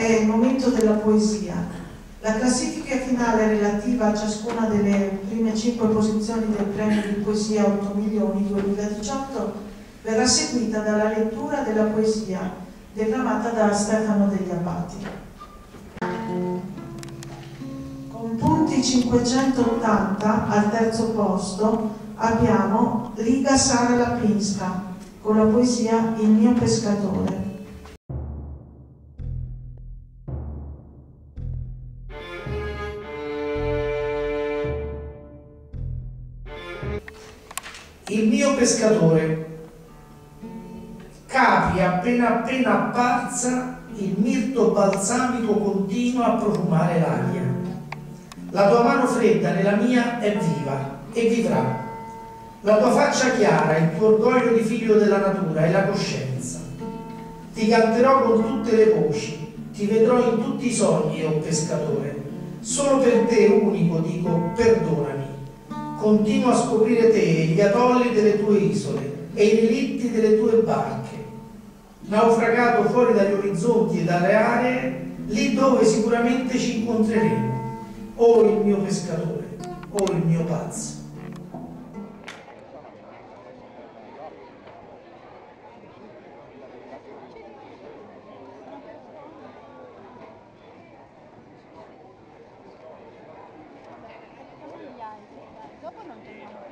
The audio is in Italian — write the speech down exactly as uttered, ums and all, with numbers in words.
è il momento della poesia. La classifica finale relativa a ciascuna delle prime cinque posizioni del premio di poesia otto milioni duemiladiciotto verrà seguita dalla lettura della poesia declamata da Stefano degli Abbati. Con punti cinquecentottanta al terzo posto abbiamo Liga Sara Lapinska con la poesia Il mio pescatore. Il mio pescatore. Capri appena appena apparsa, il mirto balsamico continua a profumare l'aria. La tua mano fredda nella mia è viva e vivrà. La tua faccia chiara, il tuo orgoglio di figlio della natura e la coscienza. Ti canterò con tutte le voci, ti vedrò in tutti i sogni, o pescatore. Solo per te, unico, dico, perdonami. Continuo a scoprire te e gli atolli delle tue isole e i relitti delle tue barche. Naufragato fuori dagli orizzonti e dalle aree, lì dove sicuramente ci incontreremo. O il mio pescatore, o il mio pazzo. Dopo non torniamo.